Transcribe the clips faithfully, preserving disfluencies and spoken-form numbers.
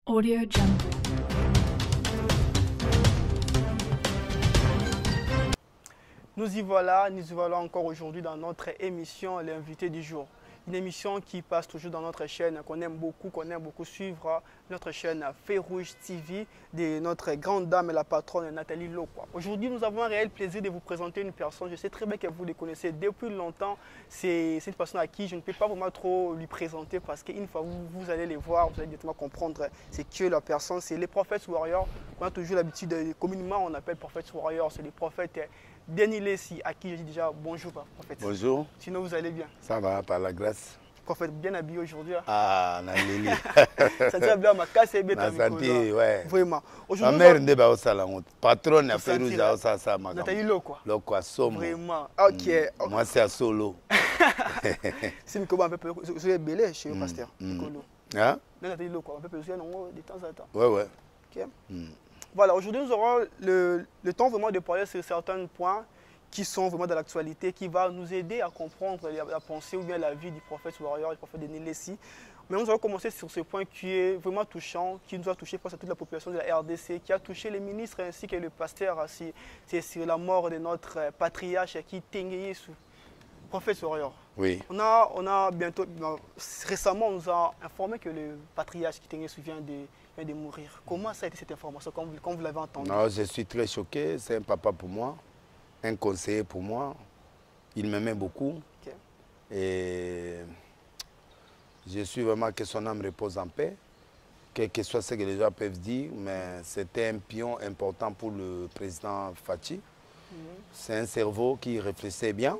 Audio Jungle. Nous y voilà, nous y voilà encore aujourd'hui dans notre émission L'invité du jour. Une émission qui passe toujours dans notre chaîne, qu'on aime beaucoup, qu'on aime beaucoup suivre, notre chaîne Feu Rouge T V de notre grande dame et la patronne Nathalie Lokwa. Aujourd'hui, nous avons un réel plaisir de vous présenter une personne. Je sais très bien que vous le connaissez depuis longtemps. C'est une personne à qui je ne peux pas vraiment trop lui présenter parce qu'une fois vous, vous allez les voir, vous allez directement comprendre c'est qui la personne. C'est les prophètes warriors. On a toujours l'habitude, communément on appelle prophètes warriors, c'est les prophètes Denis Lessi, à qui je dis déjà bonjour, prophète. Bonjour. Sinon, vous allez bien? Ça va, par la grâce. Prophète, bien habillé aujourd'hui. Ah, Nalili. Ça tient bien, ma casse est bien. Ma santé, ouais. Vraiment. Ma mère n'est pas au salon. Patronne a fait rouge à ça, ça, ma Nathalie Lokwa. Lokwa, Somo. Vraiment. Ok. Mm. Moi, c'est à Solo. C'est une commande un peu plus. Vous êtes belé chez le pasteur. Hein? Nathalie Lokwa, un peu plus de temps en temps. Ouais, ouais. Ok. Mm. Voilà, aujourd'hui, nous aurons le, le temps vraiment de parler sur certains points qui sont vraiment dans l'actualité, qui va nous aider à comprendre la, la pensée ou bien la vie du prophète warrior, du prophète Denis Lessi. Mais nous allons commencer sur ce point qui est vraiment touchant, qui nous a touché face à toute la population de la R D C, qui a touché les ministres ainsi que le pasteur. C'est sur la mort de notre patriarche qui Tengueye sous prophète warrior. Oui. On a, on a bientôt, récemment, on nous a informé que le patriarche qui Tengueye vient de, de mourir. Comment ça a été cette information quand vous, quand vous l'avez entendu? Non, je suis très choqué. C'est un papa pour moi, un conseiller pour moi. Il m'aimait beaucoup. Okay. Et je suis vraiment que son âme repose en paix. Quel que soit ce que les gens peuvent dire, mais c'était un pion important pour le président Fachi. Mm-hmm. C'est un cerveau qui réfléchissait bien.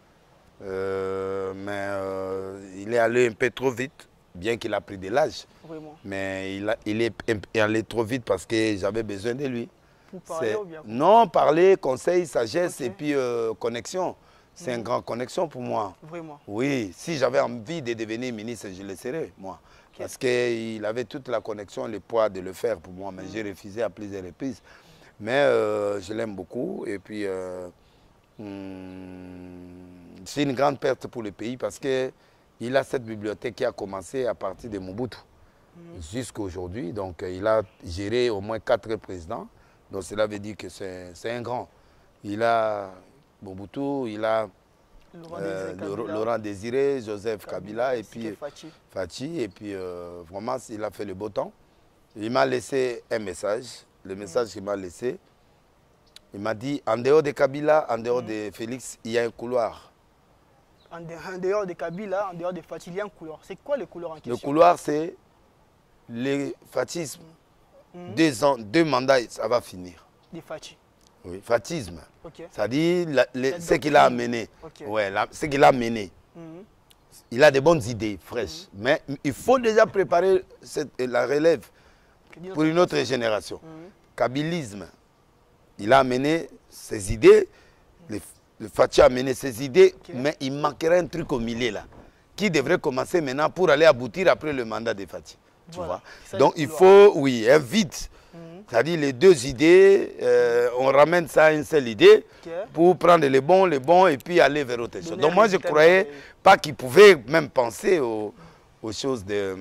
Euh, mais euh, il est allé un peu trop vite, bien qu'il a pris de l'âge. Mais il, a, il est allé trop vite parce que j'avais besoin de lui. Pour parler ou bien pour... Non, parler, conseil, sagesse, okay. Et puis euh, connexion. C'est mmh. une grande connexion pour moi. Vraiment? Oui, si j'avais envie de devenir ministre, je le serais, moi. Okay. Parce qu'il avait toute la connexion, le poids de le faire pour moi. Mais mmh. j'ai refusé à plusieurs reprises. Mais euh, je l'aime beaucoup. Et puis... Euh, hmm, c'est une grande perte pour le pays parce qu'il a cette bibliothèque qui a commencé à partir de Mobutu mmh. jusqu'à aujourd'hui. Donc il a géré au moins quatre présidents. Donc cela veut dire que c'est un grand. Il a Mobutu, il a Laurent, euh, Désiré, Laurent Désiré, Joseph Kabila, Kabila et puis Fachi. Fachi. Et puis euh, vraiment, il a fait le beau temps. Il m'a laissé un message. Le message mmh. qu'il m'a laissé, il m'a dit, en dehors de Kabila, en dehors mmh. de Félix, il y a un couloir. En dehors de Kabila, en dehors de Fachi, il y a un couloir. C'est quoi le couloir en question? Le couloir, c'est le fatisme. Mmh. Deux, ans, deux mandats, ça va finir. De Fachi. Oui, fatisme. Okay. C'est-à-dire ce qu'il a amené. Okay. Ouais, la, ce qu'il a amené. Mmh. Il a de bonnes idées fraîches. Mmh. Mais il faut déjà préparer cette, la relève pour une autre génération. Mmh. Kabilisme. Il a amené ses idées. Les, Le Fachi a mené ses idées, okay. mais il manquerait un truc au milieu là, qui devrait commencer maintenant pour aller aboutir après le mandat de Fachi. Tu voilà. vois? Donc il faut, oui, un vide. Mm -hmm. C'est-à-dire les deux idées, euh, on ramène ça à une seule idée okay. pour prendre les bons, les bons et puis aller vers autre chose. Donc moi je ne croyais pas qu'il pouvait même penser aux, aux choses de,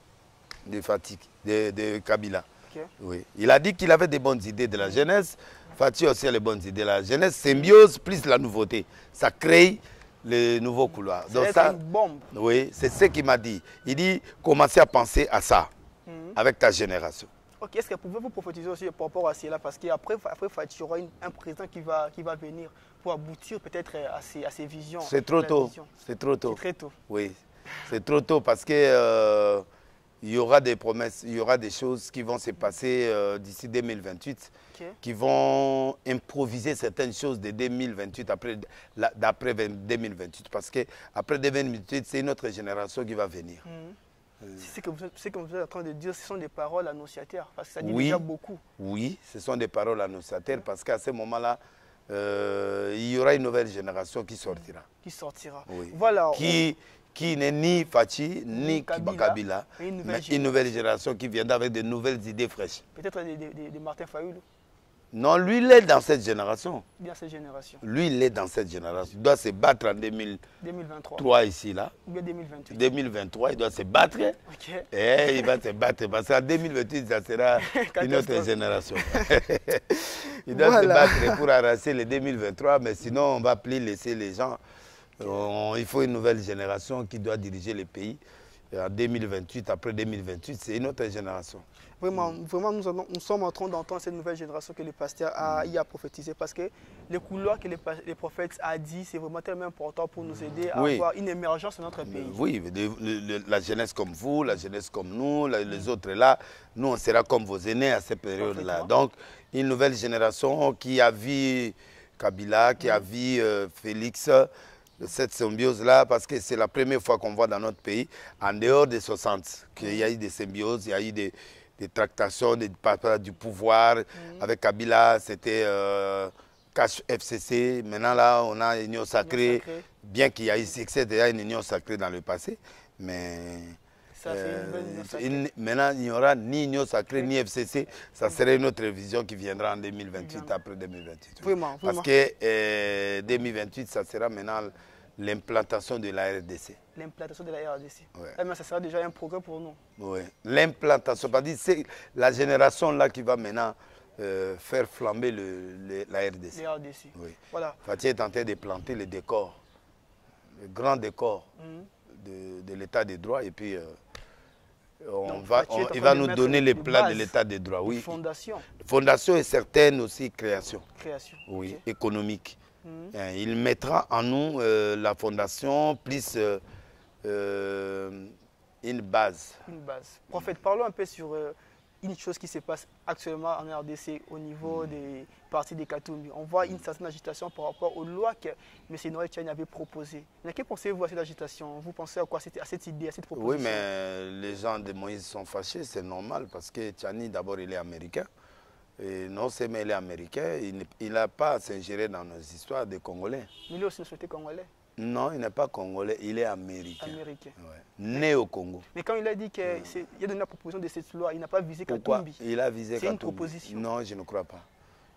de Fachi, de, de Kabila. Okay. Oui. Il a dit qu'il avait des bonnes idées de la jeunesse. Fachi aussi a les bonnes idées. La jeunesse, symbiose plus la nouveauté. Ça crée le nouveau couloir. Donc ça, une bombe. Oui, c'est ce qu'il m'a dit. Il dit, commencez à penser à ça, mm-hmm. avec ta génération. Ok, est-ce que pouvez-vous prophétiser aussi par rapport à cela? Parce qu'après après Fachi, il y aura une, un président qui va, qui va venir pour aboutir peut-être à ses, à ses visions. C'est trop tôt. C'est trop tôt. C'est très tôt. Oui, c'est trop tôt parce que... Euh, il y aura des promesses, il y aura des choses qui vont se passer euh, d'ici deux mille vingt-huit, okay. qui vont improviser certaines choses de deux mille vingt-huit, d'après deux mille vingt-huit, parce qu'après deux mille vingt-huit, c'est une autre génération qui va venir. Mmh. Euh. C'est ce que, que vous êtes en train de dire, ce sont des paroles annonciateurs, parce que ça dit oui, déjà beaucoup. Oui, ce sont des paroles annonciateurs, parce qu'à ce moment-là, euh, il y aura une nouvelle génération qui sortira. Qui sortira. Oui. Voilà. Qui, on... qui n'est ni Fachi, ni Kabila, Kabila, une mais une nouvelle génération qui viendra avec de nouvelles idées fraîches. Peut-être de, de, de Martin Fayoulou. Non, lui, il est dans cette génération. Bien cette génération. Lui, il est dans cette génération. Il doit se battre en deux mille vingt-trois ici, là. Ou bien deux mille vingt-huit. deux mille vingt-trois, il doit se battre. Okay. Et il va se battre parce qu'en deux mille vingt-huit, ça sera une autre génération. Il doit voilà. se battre pour arracher le deux mille vingt-trois, mais sinon, on ne va plus laisser les gens. Okay. On, il faut une nouvelle génération qui doit diriger le pays. En deux mille vingt-huit, après deux mille vingt-huit, c'est une autre génération. Vraiment, mm. vraiment nous, allons, nous sommes en train d'entendre cette nouvelle génération que le pasteur a, mm. a prophétisé parce que les couloirs que les, les prophètes a dit, c'est vraiment tellement important pour nous aider à oui. avoir une émergence dans notre pays. Oui, de, de, de, la jeunesse comme vous, la jeunesse comme nous, la, les mm. autres là, nous on sera comme vos aînés à cette période-là. Donc, une nouvelle génération qui a vu Kabila, qui mm. a vu euh, Félix, cette symbiose-là, parce que c'est la première fois qu'on voit dans notre pays, en dehors des soixante, qu'il y a eu des symbioses, il y a eu des, des tractations des, du pouvoir. Mmh. Avec Kabila, c'était euh, Cash F C C. Maintenant, là, on a une union sacrée, sacrée. Bien qu'il y ait succès, déjà une union sacrée dans le passé. Mais ça, euh, une une, maintenant, il n'y aura ni union sacrée, oui. ni F C C. Ça serait une autre vision qui viendra en deux mille vingt-huit, oui. après deux mille vingt-huit. Oui. Vraiment, Parce vraiment. que euh, deux mille vingt-huit, ça sera maintenant l'implantation de la R D C. L'implantation de la R D C. Ouais. Eh bien, ça sera déjà un progrès pour nous. Oui. L'implantation, c'est la génération là qui va maintenant euh, faire flamber le, le, la R D C. La R D C. Oui. Voilà. Fatih est en train de planter le décor, le grand décor mm. de, de l'état des droits et puis euh, on Donc, va, on, il va nous donner les plans de l'état des droits. Oui. Fondation. Fondation et certaines aussi création. Création. Oui, okay. économique. Mmh. Il mettra en nous euh, la fondation plus euh, euh, une base. Une base. Prophète, parlons un peu sur euh, une chose qui se passe actuellement en R D C au niveau mmh. des partis des Katumbi. On voit une certaine agitation par rapport aux lois que M. Noël Tchani avait proposées. Mais que pensez-vous à cette agitation? Vous pensez à quoi, à cette idée, à cette proposition? Oui, mais les gens de Moïse sont fâchés, c'est normal parce que Tchani, d'abord, il est américain. Et non seulement il est américain, il n'a pas à s'ingérer dans nos histoires des Congolais. Mais il est aussi une société congolais? Non, il n'est pas congolais, il est américain. Américain. Ouais. Né au Congo. Mais quand il a dit qu'il ouais. a donné la proposition de cette loi, il n'a pas visé Katumbi. Il a visé Katumbi. C'est une proposition. Non, je ne crois pas.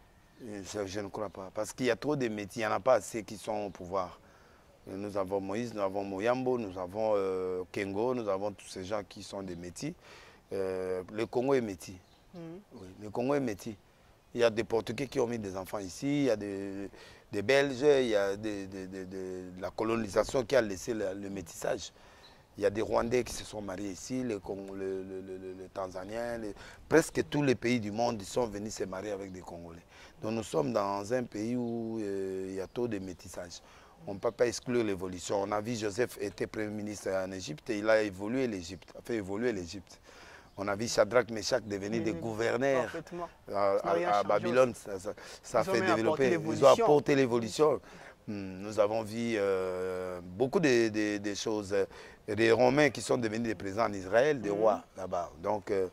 Je, je ne crois pas. Parce qu'il y a trop de métiers, il n'y en a pas assez qui sont au pouvoir. Nous avons Moïse, nous avons Moyambo, nous avons euh, Kengo, nous avons tous ces gens qui sont des métiers. Euh, le Congo est métier. Mmh. Oui, le Congo est métier. Il y a des Portugais qui ont mis des enfants ici, il y a des, des Belges, il y a des, des, des, des, la colonisation qui a laissé le, le métissage. Il y a des Rwandais qui se sont mariés ici, les, Cong le, le, le, le Tanzaniens, les, presque tous les pays du monde ils sont venus se marier avec des Congolais. Donc nous sommes dans un pays où euh, il y a trop de métissage. On ne peut pas exclure l'évolution. On a vu Joseph était Premier ministre en Égypte et il a évolué l'Égypte, a fait évoluer l'Égypte. On a vu Shadrach, Meshach devenir oui, des gouverneurs à, à, à Babylone. Ça, ça, ça a fait développer. Ils ont apporté l'évolution. Nous avons vu euh, beaucoup de, de, de choses. Des Romains qui sont devenus des présidents en Israël, des mmh. rois là-bas. Donc, euh,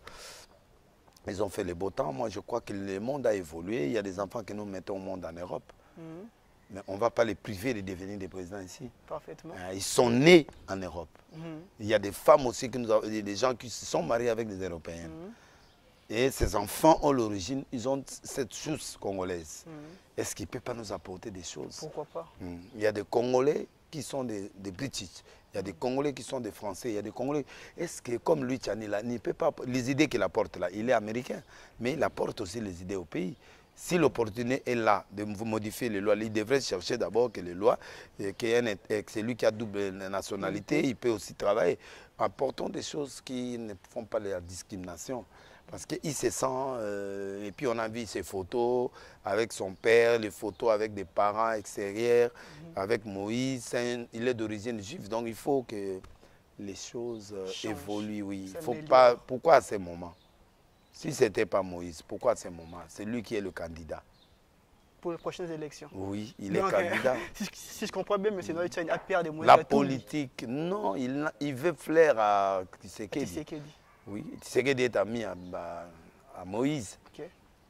ils ont fait le beau temps. Moi, je crois que le monde a évolué. Il y a des enfants que nous mettons au monde en Europe. Mmh. Mais on ne va pas les priver de devenir des présidents ici. Parfaitement. Ils sont nés en Europe. Mmh. Il y a des femmes aussi, que nous avons, des gens qui se sont mariés avec des Européens. Mmh. Et ces enfants ont l'origine, ils ont cette chose congolaise. Mmh. Est-ce qu'ils ne peuvent pas nous apporter des choses? Pourquoi pas? mmh. Il y a des Congolais qui sont des, des British. Il y a des Congolais qui sont des Français. Il y a des Congolais. Est-ce que, comme lui, Tchani, là, il peut pas. Les idées qu'il apporte là, il est américain, mais il apporte aussi les idées au pays. Si l'opportunité est là de modifier les lois, il devrait chercher d'abord que les lois, que celui qui a double nationalité, il peut aussi travailler. Apportons des choses qui ne font pas la discrimination. Parce qu'il se sent, euh, et puis on a vu ses photos avec son père, les photos avec des parents extérieurs, mm-hmm. avec Moïse, un, il est d'origine juive, donc il faut que les choses euh, évoluent. Oui. Il faut pas, pourquoi à ce moment? Si ce n'était pas Moïse, pourquoi à ce moment? C'est lui qui est le candidat. Pour les prochaines élections? Oui, il donc, est candidat. Si, si je comprends bien, M. Noël Tchani a peur de Moïse. La politique, non, il, il veut plaire à Tshisekedi. Tshisekedi. Oui, Tshisekedi est ami à, à Moïse. Okay.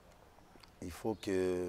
Il faut que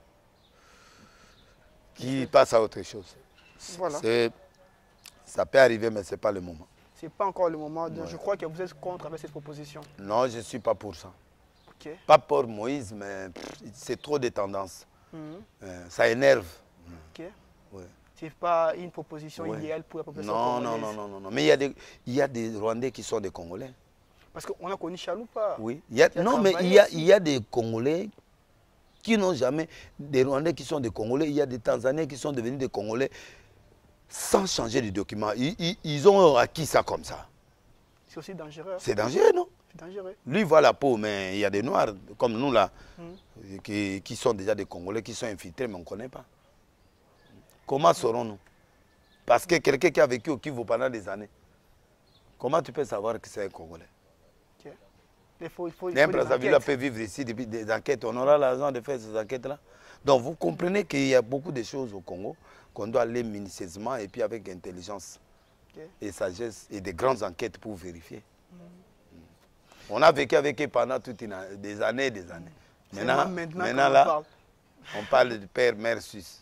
qu'il passe à autre chose. Voilà. Ça peut arriver, mais ce n'est pas le moment. Ce n'est pas encore le moment. Donc ouais. Je crois que vous êtes contre avec cette proposition. Non, je ne suis pas pour ça. Okay. Pas pour Moïse, mais c'est trop de tendances. Mm -hmm. euh, ça énerve. Okay. Ouais. Ce n'est pas une proposition ouais. idéale pour la population non, congolaise. Non, non, non, non. Mais il y a des, il y a des Rwandais qui sont des Congolais. Parce qu'on a connu Chaloupa. Oui. Il y a, a non, mais il y a, il y a des Congolais qui n'ont jamais... Des Rwandais qui sont des Congolais. Il y a des Tanzaniens qui sont devenus des Congolais sans changer de document. Ils, ils, ils ont acquis ça comme ça. C'est aussi dangereux. C'est dangereux, non? C'est dangereux. Lui voit la peau, mais il y a des Noirs comme nous là, mm. qui, qui sont déjà des Congolais, qui sont infiltrés, mais on ne connaît pas. Comment saurons-nous? Parce que quelqu'un qui a vécu au Kivu pendant des années, comment tu peux savoir que c'est un Congolais? Okay. Il faut, il faut, il N'importe Brazzaville peut vivre ici depuis des enquêtes. On aura l'argent de faire ces enquêtes-là. Donc vous comprenez qu'il y a beaucoup de choses au Congo qu'on doit aller minutieusement et puis avec intelligence okay. et sagesse et des grandes enquêtes pour vérifier. Mm. On a vécu avec eux pendant toutes une, des années et des années. Mm. Maintenant, maintenant, maintenant là, parle. on parle de père, mère suisse.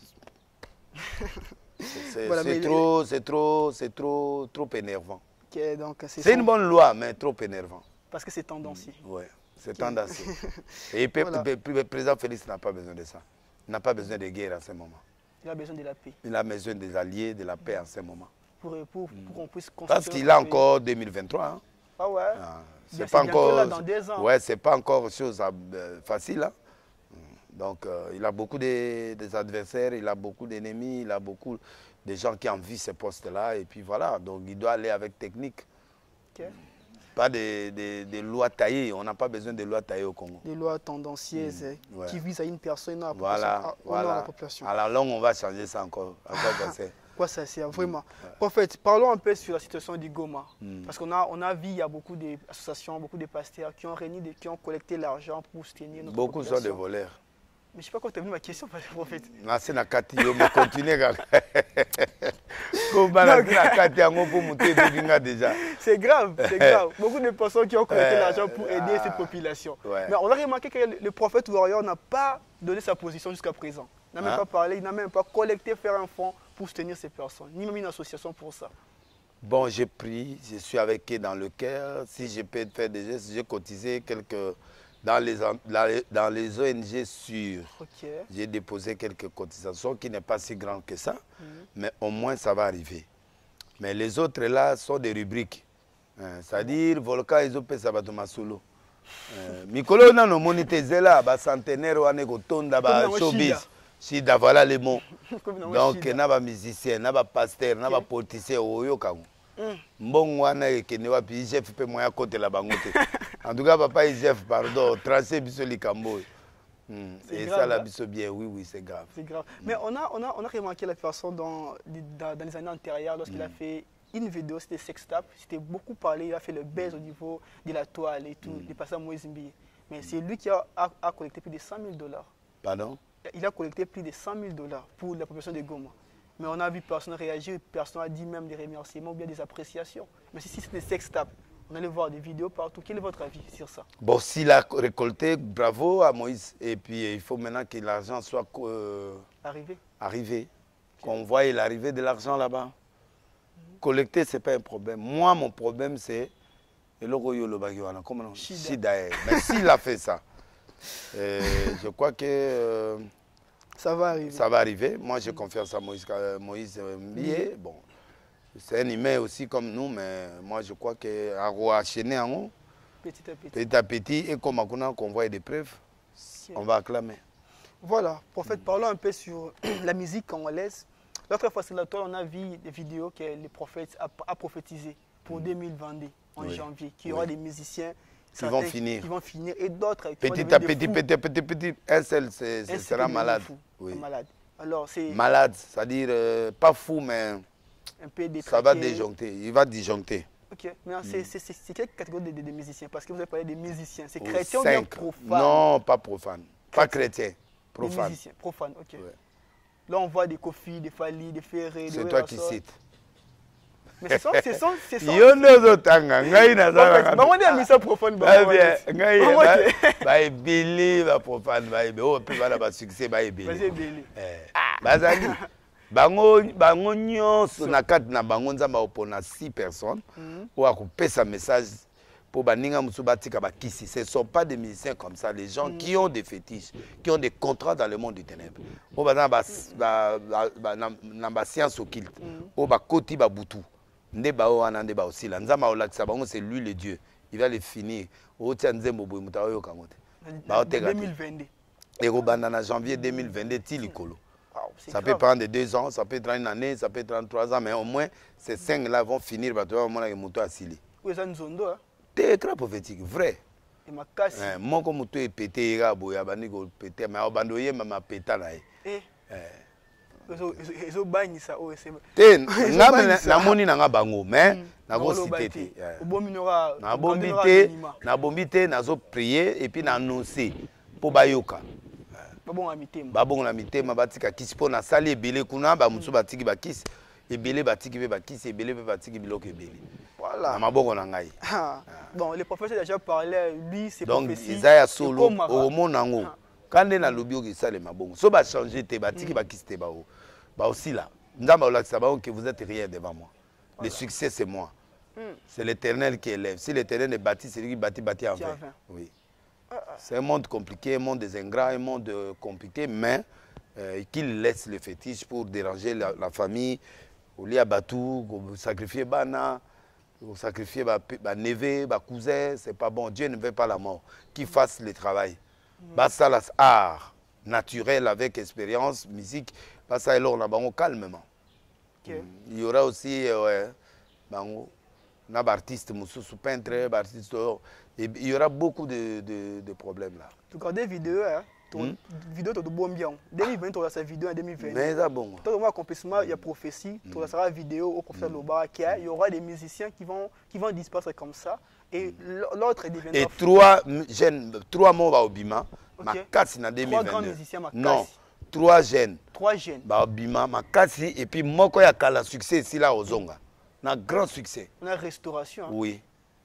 C'est voilà, trop, c'est trop, c'est trop, trop énervant. Okay, c'est son... une bonne loi, mais trop énervant. Parce que c'est tendancieux. Mmh, oui, c'est okay. tendancieux. Et voilà. Le président Félix n'a pas besoin de ça. Il n'a pas besoin de guerre à ce moment. Il a besoin de la paix. Il a besoin des alliés, de la paix à ce moment. Pour, pour, pour qu'on puisse Parce qu'il a encore deux mille vingt-trois. Hein. Ah ouais. Ah, c'est pas encore. Là dans deux ans. Ouais, c'est pas encore chose euh, facile. Hein. Donc, euh, il a beaucoup de, des adversaires, il a beaucoup d'ennemis, il a beaucoup de gens qui envient ces postes-là. Et puis voilà, donc il doit aller avec technique. Okay. Pas des de, de lois taillées, on n'a pas besoin de lois taillées au Congo. Des lois tendancieuses mmh, ouais. qui visent à une personne, à la voilà, à, voilà. à la population. À la longue, on va changer ça encore. À quoi ça sert? Quoi ça sert, vraiment. Mmh, ouais. Prophète, parlons un peu sur la situation du Goma. Mmh. Parce qu'on a, on a vu, il y a beaucoup d'associations, beaucoup de pasteurs qui ont réuni, qui ont collecté l'argent pour soutenir notre beaucoup population. Beaucoup sont des voleurs. Mais je ne sais pas quand tu as vu ma question, prophète. C'est na kati yo me continuer déjà. C'est grave, c'est grave. Beaucoup de personnes qui ont collecté l'argent pour aider cette population. Ouais. Mais on a remarqué que le prophète Warrior n'a pas donné sa position jusqu'à présent. Il n'a même hein? pas parlé, il n'a même pas collecté, faire un fonds pour soutenir ces personnes, ni même une association pour ça. Bon, j'ai pris, je suis avec eux dans le cœur. Si je peux faire des gestes, j'ai cotisé quelques... Dans les, dans les O N G sûres, okay. j'ai déposé quelques cotisations qui n'est pas si grand que ça, mm-hmm. mais au moins ça va arriver. Mais les autres là sont des rubriques. Euh, C'est-à-dire, Volcan, ils ont fait ça à Masolo. Mikolo, on a nos monétisés là, bah centenaire, on a gotonda, bah showbiz. Shida, voilà les mots. Donc, il y a des musiciens, il y a des pasteurs, il y a des politiciens, il y a Mbongo wana ekene wapi chef pe moya côté la bangote. En tout cas papa chef pardon, tracé biso likambo. Mm. Et grave, ça la biso bien, oui oui, c'est grave. C'est grave. Mm. Mais on a on a on a remarqué la façon dans dans, dans les années antérieures lorsqu'il mm. a fait une vidéo, c'était Sextap, c'était beaucoup parlé, il a fait le buzz au niveau de la toile et tout, mm. de passer à Moïse Mbi. Mais c'est lui qui a, a, a collecté plus de cent mille dollars. Pardon? Il a collecté plus de cent mille dollars pour la population de Goma. Mais on a vu personne réagir, personne a dit même des remerciements ou bien des appréciations. Mais si c'est des sextapes, on allait voir des vidéos partout. Quel est votre avis sur ça? Bon, s'il a récolté, bravo à Moïse. Et puis il faut maintenant que l'argent soit euh, arrivé. arrivé. Qu'on voie l'arrivée de l'argent là-bas. Mm-hmm. Collecter, ce n'est pas un problème. Moi, mon problème, c'est... Shida. Mais s'il a fait ça, euh, je crois que... Euh, Ça va arriver. Ça va arriver. Moi, j'ai confiance à Moïse, Moïse Mbié. Bon, c'est un humain aussi comme nous, mais moi, je crois que petit à petit, petit à petit, et comme on convoie des preuves, on va acclamer. Voilà, prophète, parlons un peu sur la musique congolaise. L'autre fois, c'est la toile, on a vu des vidéos que le prophète a, a prophétisé pour deux mille vingt-deux, en oui. janvier, qu'il y aura oui. des musiciens qui vont finir. Qui vont finir et d'autres. Petit à petit, petit, petit, petit, un seul c est, un sera malade. Oui. malade. Alors, malade, c'est-à-dire euh, pas fou, mais un peu ça va disjoncter. Il va disjoncter. Ok, mais mm. c'est quelle catégorie de, de musiciens? Parce que vous avez parlé des musiciens. C'est chrétien ou bien profane? Non, pas profane. Pas chrétien. Profane. Des musiciens, profane, ok. Ouais. Là, on voit des Kofi, des Fali, des Ferré, des C'est toi qui cites. Mais c'est ça, c'est ça, c'est ça. Yo no tanga, ngai na za. Ba wandi amisa profane ba. Bien, ngai ba ebili ba profane ba ebe. Oh pe bana ba succès ba ebili. Ba ebili. Eh. Bazali. Bango bango nyonso na kati na bango nzamba opona six personnes. Ou akopesa message pour baninga musubatika bakisi. Ce ne sont pas des musiciens comme ça, les gens mm. qui ont des fétiches, qui ont des contrats dans le monde du ténèbre. Au bas dans ba science occulte, au bas koti ba butu. Nde ba o anande ba aussi la nzama o lakisa bango c'est lui le Dieu. Il va le finir. O tia nzembo boy mutayo kangote. Ba o tega. deux mille vingt-deux. Et au bas en janvier deux mille vingt-deux tilikolo. Ça peut prendre deux ans, ça peut être une année, ça peut être trente-trois ans, mais au moins ces cinq là vont finir par trouver un moment que moto asili. Oui, ça nous onde. C'est très prophétique, vrai. Et ma casse. Moi comme moto est pété, il a boya bani go pété, mais au bandoyer mama péta là. Eh. Ils ont banni ça. Oh c'est. Té, na na moni na nga bango, mais na go cité té. Bominora. Na bombité, na bombité, na zo prier et puis na annoncer pour bayoka. Babon amité. Babon amité, ma batika kisi po na sali ebele kuna ba musu batiki ba kisi. Ebele batiki be ba kisi, ebele be batiki biloko ebele. Voilà. Na maboko na ngai. Bon, le prophète a déjà parlé, lui c'est prophétie. Donc Isaiah solo au monango. Quand na lobio ki sale mabongo. So ba changer te batiki ba kisi te ba o. Ba aussi là. Ndamba o lakisa ba que vous êtes rien devant moi. Le succès c'est moi. C'est l'Éternel qui élève. Si l'Éternel est bâti, c'est lui qui bâtit bâti en vain. Oui. C'est un monde compliqué, un monde des ingrats, un monde compliqué, mais euh, qu'il laisse le fétiche pour déranger la, la famille. Au lieu Batou, sacrifier Bana, sacrifier ba névé, ba cousin, c'est pas bon. Dieu ne veut pas la mort. Qu'il fasse le travail. Mm. Basta l'art naturel avec expérience, musique, basta alors on a bango calmement. Okay. Il y aura aussi euh, ouais, bango, un artiste, un peintre, artiste. Il y aura beaucoup de, de, de problèmes là. Tu regardes des vidéos, hein? Ton hmm? vidéo de bon bien. deux mille vingt, tu as sa vidéo en deux mille vingt. Mais ça bon. Tu as accomplissement, il y a prophétie, tu as sa vidéo au professeur Loba, il y aura des musiciens qui vont, qui vont disparaître comme ça. Et l'autre est devenu. Et trois jeunes, trois mots au Bima, ma casse en deux mille vingt-deux. Trois grands musiciens, ma casse. Non, trois jeunes. Trois jeunes. Bah au Bima, ma casse et puis moi quand il y a le succès ici là aux Zonga. Un grand succès. Une restauration. Hein? Oui.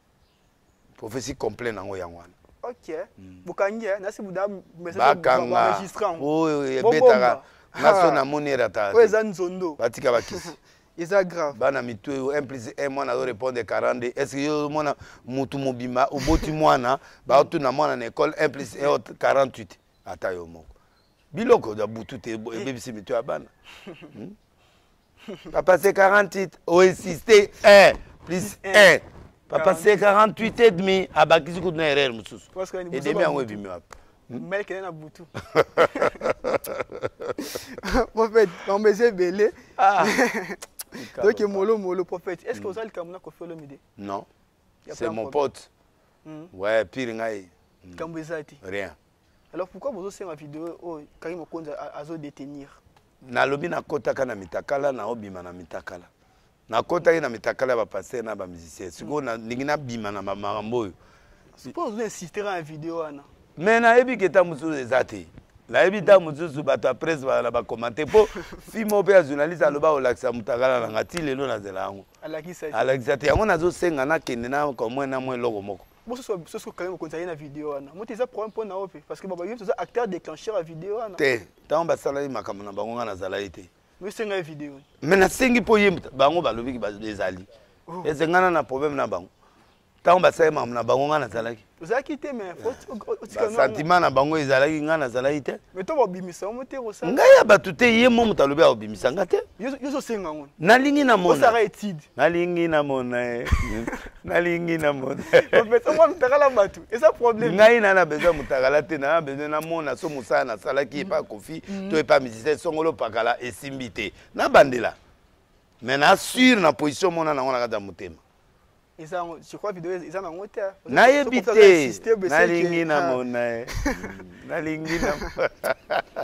Prophétie complète dans Oyangwan. Ok. Bukangi, nasi buda Bakanga. Oui, oui, betara. Naso na monera ta. Oui, zanzondo. Batika bakisi. C'est grave. Bana mitu un plus un mois na répondre quarante. Est-ce que yo mona mutu mobima ou boti mwana ba tu na mwana na école un plus un quarante-huit. Ata yo moko. Biloko da butu te bebisi mitu abana. Papa c'est quarante-huit, ou insister un plus un. Papa c'est quarante-huit et demi, à Bakisi Koudna erreur Moussous. Et demi à Webi Muap. Mais qu'elle a boutou. Prophète, on me dit belé. Donc molo molo prophète. Est-ce que vous avez le Cameroun qui fait le midi? Non. C'est mon pote. Ouais, pire ngai. Kambezati. Rien. Alors pourquoi vous avez ma vidéo oh Karim Okonza a zo détenir? Na lobi na kota kana mitakala na obima na mitakala. Na kota na mitakala ba passer na ba musicien. Siko na ningina bima na marambo. Pourquoi vous insistez en vidéo ana? Mais na ebi keta musu ezate. La ebi ta musu su ba ta presse ba ba commenter po fimo pe journaliste aloba olakisa mutakala na ngati lelo na zela yango. Alakisa. Alakisa yango nazo senga na kende na ko mwe na mwe logo moko. Moi, ce que quand même conseillé la vidéo, moi, tu as problème pour nous parce que Baba Yum, c'est acteur déclencheur la vidéo. Té, tant bas salari makamana bango na zalaité. Mais c'est une vidéo. Mais na sengi po yem bango balobi ki bazali. Et c'est ngana na problème na bango. Tant bas salari mamna bango na zalaki. Vous avez quitté mais faut sentiment na bango ezalaki ngana zalaité. Mais toi bimisa mo te rosa. Ngaya batute yemo mutalobi a bimisa ngate. Yo yo senga ngona. Nalingi na mona. Ça étude. Nalingi na mona. Nalingi na mona. En fait, moi mutakala batu. Et ça problème. Ngai na na besoin mutakala te na besoin na mona so musa na salaki pas kofi, to pas musicien songolo pakala esimbité. Na bandela. Mais na sur na position mona na ngona kata mutema. Et ça, je crois que vidéo ils en ont monté. Na yebité. Nalingi na mona. Nalingi na.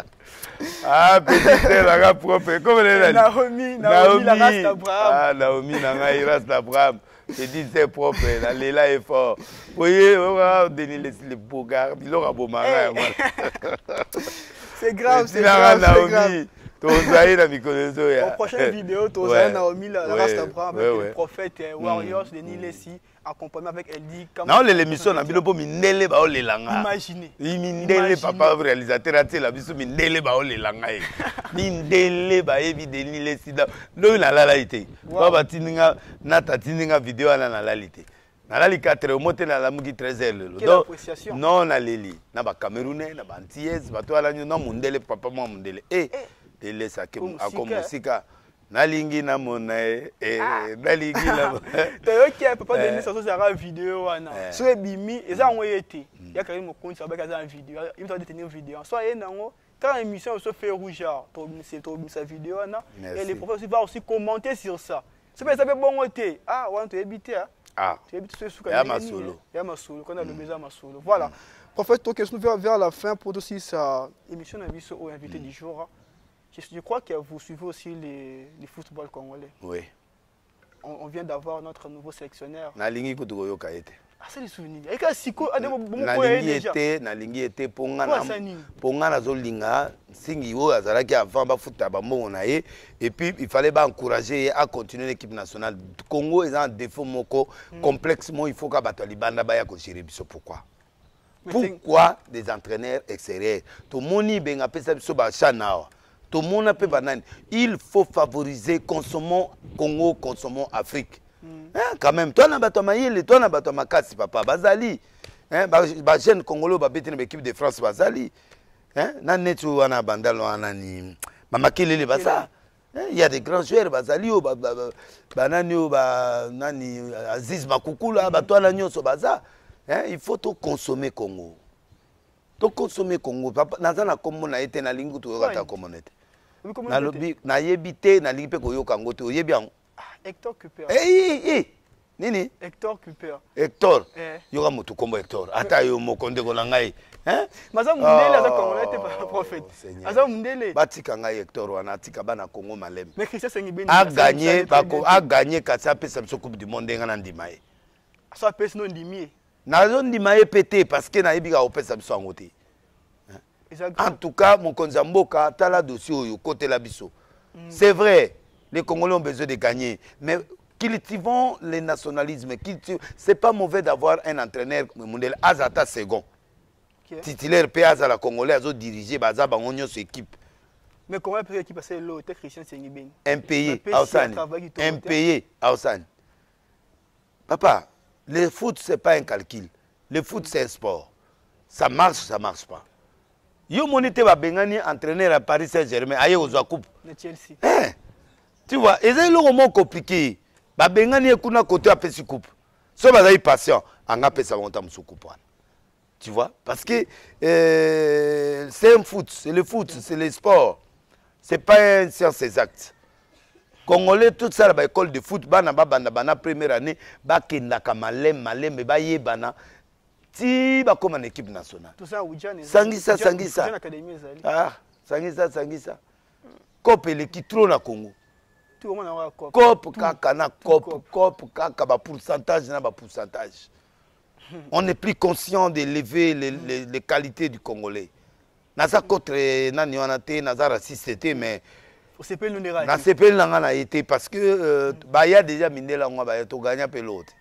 Ah, petit la ga propre. Comment elle a Naomi, Naomi la race d'Abraham. Ah, Naomi na ngai race d'Abraham. Je dis c'est propre, la lela est fort. Vous voyez, on va donner les bogards, il aura beau marrer. C'est grave, c'est grave. Naomi, tu as la microneso. En prochaine vidéo, tu as Naomi, la race d'Abraham, avec le prophète Warriors de Nilesi, accompagné avec Eldi. Non, l'émission, on a mis Mindele ba ole langa. Imaginez. Mindele papa réalisateur a la biso Mindele ba ole langa. Mindele ba ebi de Nilesi. Non, la la été. Baba tininga nata tininga vidéo na la lalité. nalali quatre heures monte na la muki treize heures. Quelle appréciation? Non na leli, na ba Camerounais, na ba Antillais, bato ala na mundele papa moi mundele. Eh, lele ça que comme sika. Nalingi na mona eh nalingi na. Toi qui a papa de ça ça ra vidéo wana. Sur bimi, eza ngoyete. Ya kari mo compte ça ba kaza vidéo. Il m'a détenir vidéo. Soit et nango quand l'émission se fait rouge, c'est sa vidéo et les professeurs vont aussi commenter sur ça. C'est pas ça fait bon côté. Ah, on te habiter ah. Tu habites sur ce canal. Il y a ma solo. Il y a ma solo, qu'on a le besoin ma solo. Voilà. Prophète, toi question vers vers la fin pour aussi sa émission d'invité au invité du jour. Je crois que vous suivez aussi les les football congolais. Oui. On, on vient d'avoir notre nouveau sélectionneur. Na lingi kutuko kaete. Ah, c'est les souvenirs. Et quand siko a des bons points déjà. Na lingi était ponga na ponga na zolinga singi o azalaki avant ba futa ba mbongo na ye et puis il fallait ba encourager à continuer l'équipe nationale. Congo est en défaut moko complexement il faut ka bato libanda ba ya ko gérer biso pourquoi? Pourquoi des entraîneurs extérieurs? To moni benga pesa biso ba chana. To mona pe banane. Il faut favoriser consommons Congo, consommons Afrique. Hein, quand même, toi, tu as dit, toi, tu as dit, papa, Bazali. Hein, bah, jeune Congolais, bah, bête l'équipe de France, Bazali. Hein, nan netu wana bandalo wana ni, mama kilele basa. Il y a des grands joueurs, Bazali, bah, bah, bah, nani, bah, nani, Aziz Makukula, bah, toi, la nyoso baza. Hein, il faut tout consommer Congo. Tout consommer Congo. Papa, nazana comme on a été na lingu, tu regardes comment on était. Na lobi, na yebite, na lipe koyo kango, tu yebian. Hector Cooper. Eh, eh, eh. Nini? Hector Cooper. Hector. Eh. Yoga mutu kombo Hector. Ata yo mokonde ko nangai. Hein? Maza mundele aza Congolais te prophète. Aza mundele. Batika ngai Hector wana tika bana Congo malem. Mais Christian Sengibeni a gagné bako a gagné katsa pesa biso coupe du monde ngana ndimaye. Ça pesa no ndimie. Na zo ndimaye pété parce que na yebika opesa biso ngote. En tout cas mon konzamboka tala dossier oyo côté la biso. C'est vrai. Les Congolais ont besoin de gagner. Mais cultivons le nationalisme. Ce n'est pas mauvais d'avoir un entraîneur mondial. Azata second. Okay. Titulaire P A la Congolais a dirigé Baza Bangonio son équipe. Mais comment est-ce l'équipe passée l'autre Christian Sengibeni? Impayé. Impayé. Aoussane. Papa, le foot, ce n'est pas un calcul. Le foot, c'est un sport. Ça marche, ça ne marche pas. Yo monite va bengani entraîneur à Paris Saint-Germain. Aïe aux coupe. Le Chelsea. Hein? Tu vois, et c'est le moment compliqué. Ba bengani kuna côté à pesi coupe. So ba patient, en a pesa monta musu coupe. Tu vois, parce que euh, c'est un foot, c'est le foot, c'est le sport. C'est pas une science exacte. Congolais tout ça la école de foot bana ba bana bana première année ba kendaka malem malem ba yebana ti ba comme en équipe nationale. Tout ça Oudjane. Sangisa sangisa. Ah, sangisa sangisa. Coupe le qui trop na Congo. Cop kaka na cop cop kaka ba pourcentage na ba pourcentage. On est plus conscient de lever les, les, les qualités du Congolais. Naza contre nani wana te naza raciste mais au C P L nous na C P L nga na été parce que euh, ba ya déjà mindela ngwa ba to gagner pelote.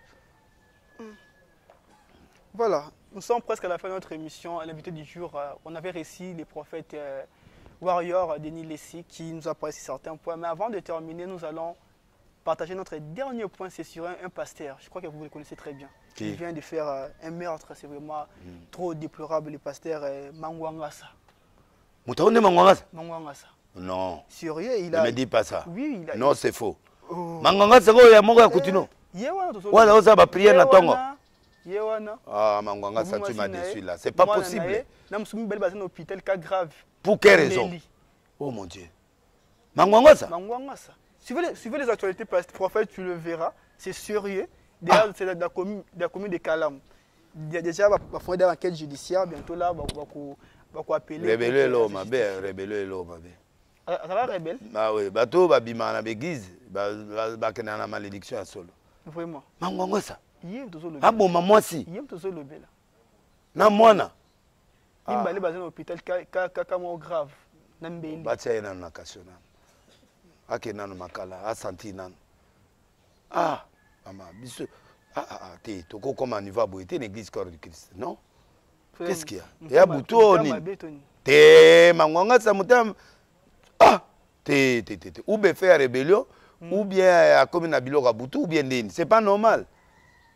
Voilà, nous sommes presque à la fin de notre émission. L'invité du jour, euh, on avait réussi les prophètes euh, Warrior Denis Lessi qui nous a précisé certains points. Mais avant de terminer, nous allons partager notre dernier point. C'est sur un, un pasteur. Je crois que vous le connaissez très bien. Qui Il vient de faire euh, un meurtre. C'est vraiment mm. trop déplorable. Le pasteur euh, Mangwangasa. Moutonde Mangwangasa Mangwangasa. Non. Sérieux, il a... Ne me dis pas ça. Oui, il a... Non, c'est faux. Oh. Mangwangasa, il y a mon gars Koutino. Voilà, on va prier dans ton Ah, Mangwangasa, tu m'as déçu là. C'est pas possible. Grave. Pour quelle raison? Oh mon Dieu. Mangwangasa? Mangwangasa. Suivez les, suivez les actualités, prophète, tu le verras. C'est sérieux. Déjà, ah. c'est la, la, commune, la commune de Kalam. Déjà, il va faire des enquêtes judiciaires. Bientôt là, il va appeler. Rébellé l'homme, ma belle. Rébellé l'homme, ma belle. Ça va, rebelle? Ah oui. Bateau, va bima na l'église. Va qu'il y a une malédiction à solo. Vraiment. Mangwangasa? Ah bon, moi si. Il y a toujours le bel. Na mwana. Il m'a allé à l'hôpital carrément grave. Nambeli. Batia na nakashona. Ake nanu makala, a senti nan. Ah, maman, biso. Ah ah ah, t'es toko comme on y va boiter l'église corps du Christ, non? Qu'est-ce qu'il y a? Il y a bouton ni. T'es mangwanga ça mutam. Ah, t'es t'es t'es ou bien faire rébellion ou bien à comme na biloka boutou ou bien ndeni. C'est pas normal.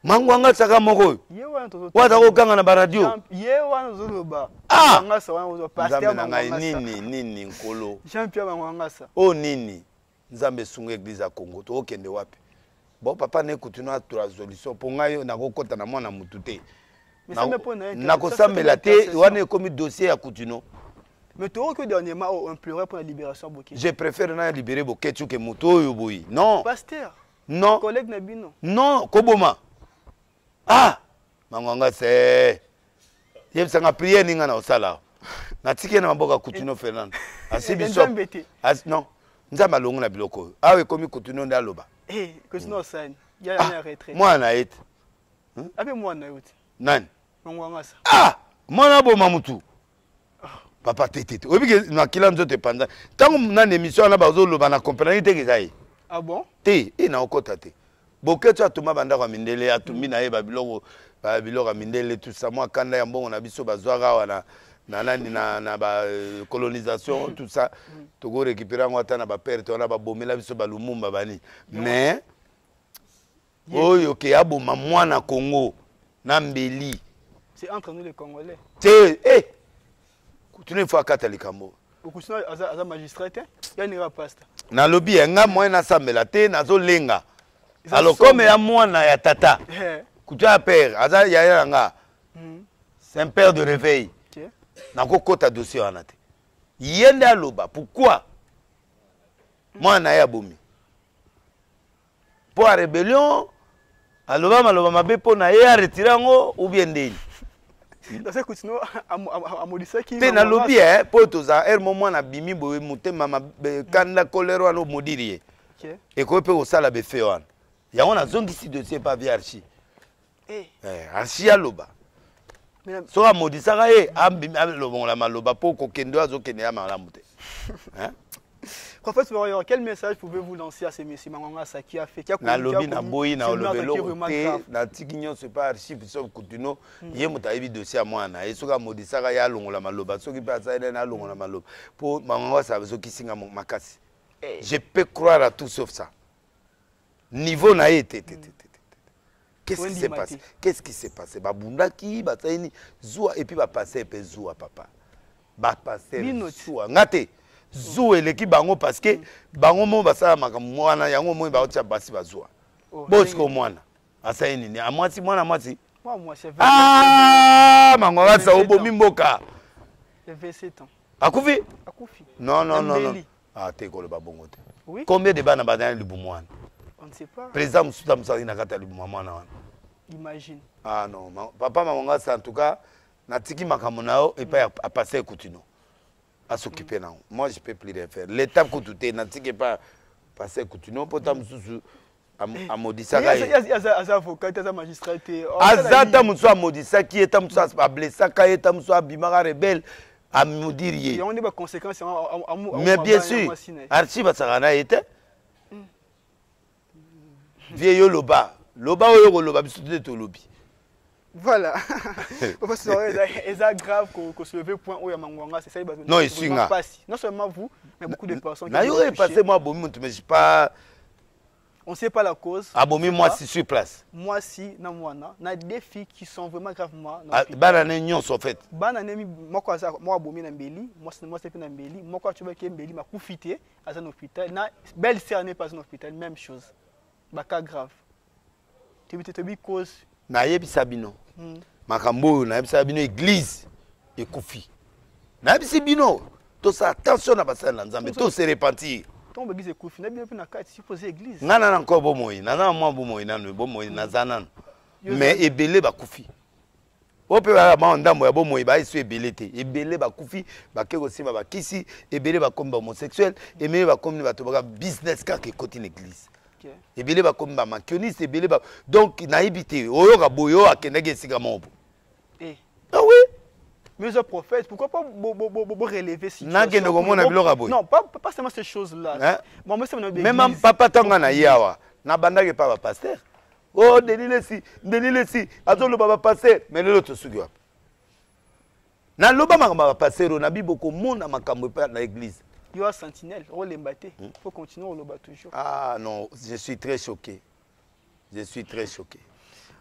Mangwanga saka moko. Wata ko kanga na baradio. Ye wana zoloba. Ah. Mangwanga sa wana zo pasteur Mangwanga. Nini nini nkolo. Jean-Pierre Mangwanga sa. Oh nini. Nzambe sunga église ya Congo. To okende wapi. Bon papa ne kutuna tu résolution pour ngayo na kokota na mwana mutu te. Mais ça me pone na kosambela te wana ekomi dossier ya kutuno. Mais tu vois que dernièrement on pleurait pour la libération Boké. Je préfère na libérer Boké que mutu oyo boyi. Non. Pasteur. Non. Collègue Nabino. Non, Koboma. Ah, Mangwanga c'est. Yem sanga prière ninga na osala. Na tike na mboka Coutinho Fernand. Asi biso. As non. Nzamba longo na biloko. Ah we komi Coutinho ndaloba. Eh, Coutinho sani. Ya na retraite. Moi na ete. Abe moi na yote. Nani? Mangwanga sa. Ah, mwana boma mutu. Papa tete. Obi na kila nzote panda. Tango na émission na bazo loba na compagnie te ke Ah bon? Te, e na okota te. Boke tu atuma banda kwa mindele atumi na ye babiloko babiloko mindele tout ça moi kanda ya mbongo na biso bazwaka wana na nani na na ba colonisation tout ça to go récupérer ngota na ba père to na ba bomela biso ba Lumumba bani. Mais oyo ke aboma mwana Congo na mbeli. C'est entre nous les Congolais. Te eh tu ne fois katalikambo. Coutinho aza magistrat te ya ni pasteur. Na lobi nga moi na sambela te nazo lenga. Alors comme ya mwana ya tata. Kutua père aza ya ya nga. C'est un père de réveil. OK. Na ko kota dossier wana te. Yende aloba pourquoi? Mwana ya bomi. Pour la rébellion aloba maloba mabe po na ye a retirer ngo ou bien ndeni. Dans ce Coutinho a modisa ki. Te na lobi eh po toza er moment na bimi boye mutema ma kanda kolero ano modiri. OK. Et ko pe osala be fe wana. Ya on a zongisi dossier pas via archi. Eh. Eh, archi aloba. So a modisaka e ambimi aloba la maloba po ko kendo azo kende ya malamu te. Hein? Professeur, quel message pouvez-vous lancer à ces messieurs Mangwanga sa qui a fait qui a na lobi na boyi na olobelo te na tikinyo c'est pas archi biso Coutinho ye mutayibi dossier à mwana e soka modisaka ya longola maloba soki pa sa na longola maloba po Mangwanga sa soki singa makasi. Je peux croire à tout sauf ça. Niveau na été. Qu'est-ce qui s'est passé? Qu'est-ce qui s'est passé? Babundaki, bataini, zoua et puis ba passer et puis zoua papa. Ba passer zoua. Ngate zoua l'équipe bango parce que bango mo basa makambo wana yango mo ba otia basi ba zoua. Bosko mwana. Asa nini? Amwati mwana mwati. Moi moi c'est Ah, Mangwanga sa obomi mboka. Il avait sept ans. Akufi? Akufi. Non non non non. Ah, te ko le babongo te. Oui. Combien de bana badana libumwana? On ne sait pas. Président Moussa Moussa na kata libumwana wana. Imagine. Ah non, ma, papa Mangwanga sa en tout cas na tiki makambo nao et pas à passer Coutinho. À s'occuper nao. Moi je peux plus rien faire. L'étape Coutinho na tiki pas passer Coutinho pour ta mususu a modisaka. Il y a az avocat, az magistrat. Azata musu a modisaki eta musu a blessaka eta musu a bimaka rebelle. À me dire il y a des conséquences. Mais bien sûr, Archie Bassarana était vieillot loba, loba oyo loba biso de tolobi. Voilà. Professeur, c'est grave que se lever point où il y a Mangwanga, c'est ça. Non, il suit là. Non seulement vous, mais beaucoup de personnes. Na yo est passé moi bomi mais je pas. On ne sait pas la cause. Ah bon, moi si sur place. Moi si, na moi na, na des filles qui sont vraiment gravement. Banane nyon en fait. Banane moi quoi ça, moi bomi na mbeli, moi c'est moi c'est na mbeli, moi quoi tu vois que mbeli m'a profité à un hôpital. Na belle sœur n'est pas un hôpital, même chose. Baka grave. Tu veux te te cause. Na yebi sabino. Makambo na yebi sabino église et kufi. Na yebi sabino. Tout ça attention na basa na nzambe, tout se repentir. Ton église est couffée, n'a bien pu na carte supposé église. Ngana na encore bon moyi, na na moi bon moyi na no bon moyi na zanan. Mais ebele ba kufi. Ope ba ma ndambo ya bon moyi ba isu ebele te. Ebele ba kufi, ba keko sima ba kisi, ebele ba comme homosexuel, ebele ba comme ba to ba business ka ke côté l'église. Ebele ba comme ba mankioniste, ebele ba donc na ibité oyo ka boyo akendeke sika mobo. Eh. Ah oui. Mais le prophète, pourquoi pas relever si non, pas, pas seulement ces choses-là. Même papa tanga na yawa, na bandage pas pasteur. Oh, Denis si, Denis si, azolo baba pasteur, mais l'autre sugi. Na loba makamba pasteur, na bi beaucoup monde makambo pa na église. Il y a sentinelle, on l'embaté. Il faut continuer on le bat toujours. Ah non, je suis très choqué. Je suis très choqué.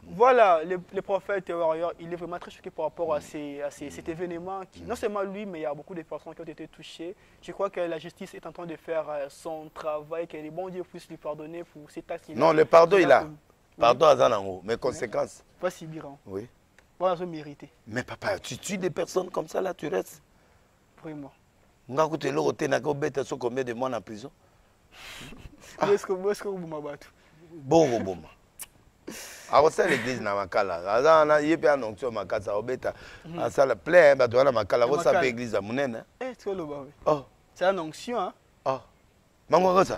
Voilà, le, le prophète Warrior, il est vraiment très choqué par rapport à, ces, à ces, cet événement. Qui, non seulement lui, mais il y a beaucoup de personnes qui ont été touchées. Je crois que la justice est en train de faire son travail, que les bons dieux puissent lui pardonner pour cet acte. Non, le pardon, il a. Pardon à Zanango, mais conséquences. Pas si bien. Oui. Voilà, ça mérité. Mais papa, tu tues des personnes comme ça, là, tu restes. Vraiment. Nga tu es là, tu es là, tu combien de mois en prison? Où est-ce que vous m'abattez? Bon, bon. Alors ça l'église na makala. Aza na yepe annonce makasa obeta. Asa la plein ba doana makala ko sa église à munene. Eh tu le ba. Oh, c'est l'onction hein. Oh. Mango ko ça.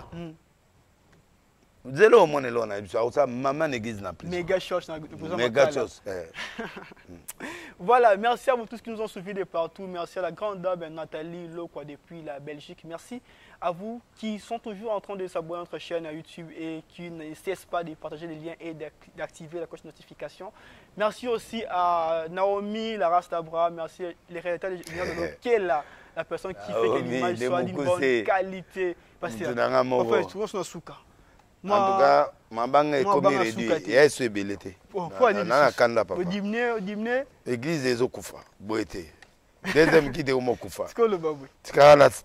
Zelo au monde là na biso ça maman église na plus. Méga church na Méga church. Voilà, merci à vous tous qui nous ont suivis de partout. Merci à la grande dame Nathalie Lokwa depuis la Belgique. Merci à vous qui sont toujours en train de s'abonner à notre chaîne à YouTube et qui ne cessent pas de partager les liens et d'activer la cloche de notification. Merci aussi à Naomi, la Rastabra. Merci les réalisateurs de qui est là, la personne qui fait que l'image soit d'une bonne qualité. Parce que en fait, tu vois, c'est un souka. En tout cas, ma banque est comme il est dit, il y a ce belleté. Pourquoi il y a l'église est au Koufa, Boété. Deuxième qui est au Mokoufa. C'est quoi le babou? C'est quoi la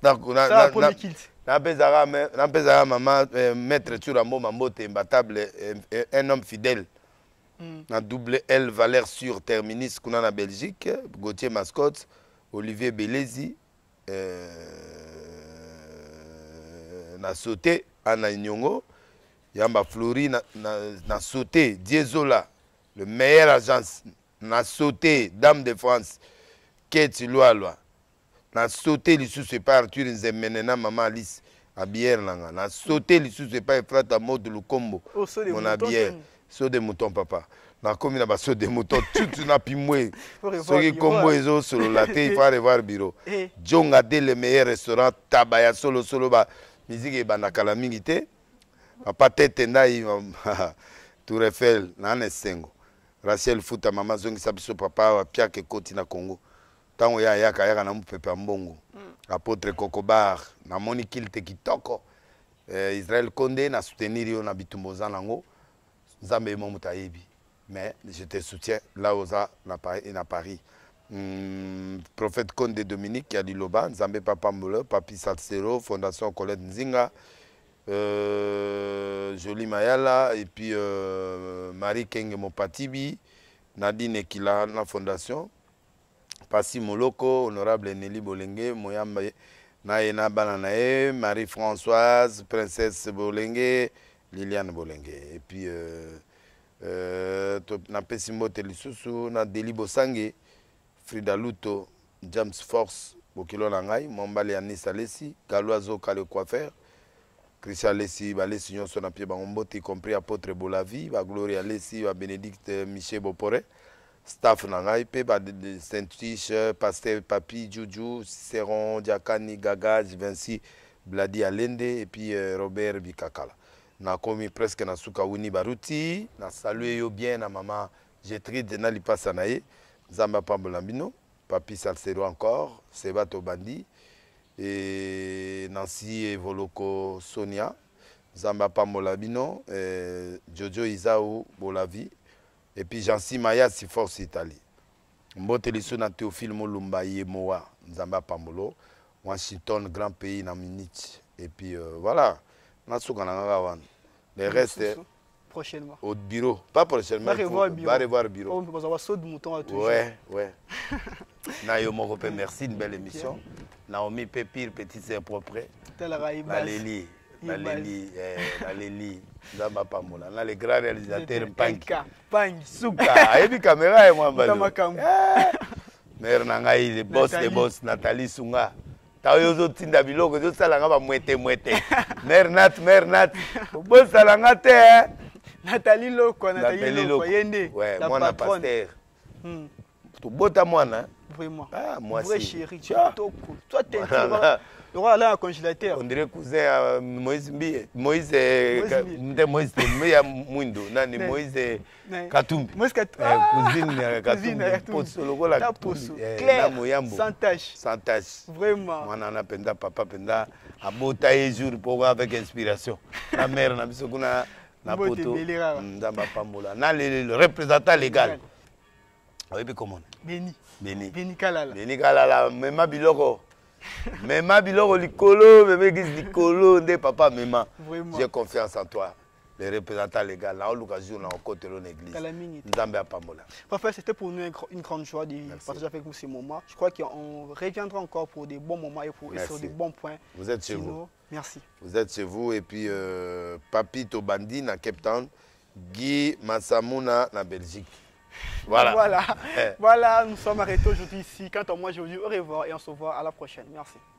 Nampezara maman, maître Turambo Mambote, imbattable, un homme fidèle. Na double L, valeur sur terminus, qu'on a en Belgique, Gauthier Mascotte, Olivier Belezi, na sauté, Anna Nyongo. Yamba Flori na, na, na sauté, Diezola, le meilleur agence, na sauté, Dame de France, Keti Loaloa, na sauté, l'issue c'est pas Arthur Nzemenena, Maman Alice, à bière langa, na sauté, l'issue c'est pas Efrata Mode Lukombo, mon à bière, saut de mouton papa, na commune à saut de mouton, tout n'a pimoué, ce qui combo est au solo la il faut aller voir le bureau. John a dit le meilleur restaurant, Tabaya solo solo, ba, musique et banakala mingité. Papa tete ndai Tour Eiffel na nesengo Rachel Futa mama zongi sabiso papa wa piake koti na Congo tango ya yaka yaka na mupepe mbongo apôtre Kokobar na moni kilte kitoko eh, Israël Condé na soutenir yo na bitumbo zanango nzambe mo mutayebi mais je te soutiens là oza na Paris na Paris mm, prophète Condé Dominique ya Liloba nzambe papa mbolo papi Salsero fondation Colette Nzinga. Euh, Jolie Mayala et puis euh, Marie Kenge Mopatibi, Nadine Ekila, la fondation, Passi Moloko, honorable Nelly Bolenge, Moyamba Naena Bananae, Marie-Françoise, Princesse Bolenge, Liliane Bolenge. Et puis, euh, euh, na Pesimo Telisusu, na Deli Bosange, Frida Luto, James Force, Bokilo Langai, Mombali Anissa Lessi, Galoazo Kale Coiffeur, Christian Lessi, Lessi Nyonso na pied Bangombote, y compris apôtre Bolavi, Gloria Lessi, Bénédicte Michel Bopore, staff Nangai, Saint-Tiche, Pasteur Papi, Juju, Cicéron, Diakani, Gaga, Vinci, Bladi Alende, et puis euh, Robert Bikakala. Na komi presque na suka Wini Baruti, na salué yo bien na maman Gétrude na lipasa nae, Zamba Pambolambino, Papi Salsero encore, Sebato Bandi, et Nancy Evoloko Sonia, Zamba Pambolabino, Jojo Isaou Bolavi, et puis Jansi Maya si force Italie. Mbote Lissona Théophile Molumba Yemoa, Zamba Pambolo, Washington, grand pays na Munich. Et puis euh, voilà, les restes prochainement au bureau, pas prochainement, il faut revoir le bureau. On peut avoir saut de mouton à toujours. Ouais, ouais. Nayo Morope, merci, une belle émission. Naomi Pépire, petit c'est propre. Valélie, Valélie, Valélie, Zamba Pamola. On a les grands réalisateurs Mpangi. Mpangi. Souka, et puis caméra et moi, Mère Nangaï, les boss, les boss, Nathalie Sunga. Taoyozo Tinda Biloko, je sais la gaba mouette mouette. Mère Nat, Mère Nat. Boss à la ngate, hein. Nathalie Loko, Nathalie Loko, Yende. Ouais, moi, na pasteur. Tu bota moi, hein. Vraiment. Ah, moi, vrai chéri. Toi, t'es tu vois là, un congélateur. On dirait cousin Moïse Mbi. Moïse. Moïse Mwindo. Nani Moïse Katumbi. Moïse Katumbi. Cousine Katumbi. Poso lokola Poso. Claire. Sans tache. Sans tache. Vraiment. Moi, nana penda, papa penda. Abota et jour pour voir avec inspiration. La mère, na biso kuna Napoto, Ndamba Pambola. Na le représentant légal. Oui, puis comment? Béni. Béni. Béni Kalala. Béni Kalala. Mema Biloko. Mema Biloko Likolo. Mema Gis Likolo. Nde papa Mema. J'ai confiance en toi. Les représentants légaux, là, l'occasion, on a côté de l'église. Parfait, c'était pour nous une grande joie de partager avec vous ces moments. Je crois qu'on reviendra encore pour des bons moments et pour sur des bons points. Vous êtes chez vous. Merci. Vous êtes chez vous et puis euh, Papi Tobandi à Cape Town, Guy Massamouna en Belgique. Voilà. Voilà. Voilà, nous sommes arrêtés aujourd'hui ici. Quant à moi, je vous dis au revoir et on se voit à la prochaine. Merci.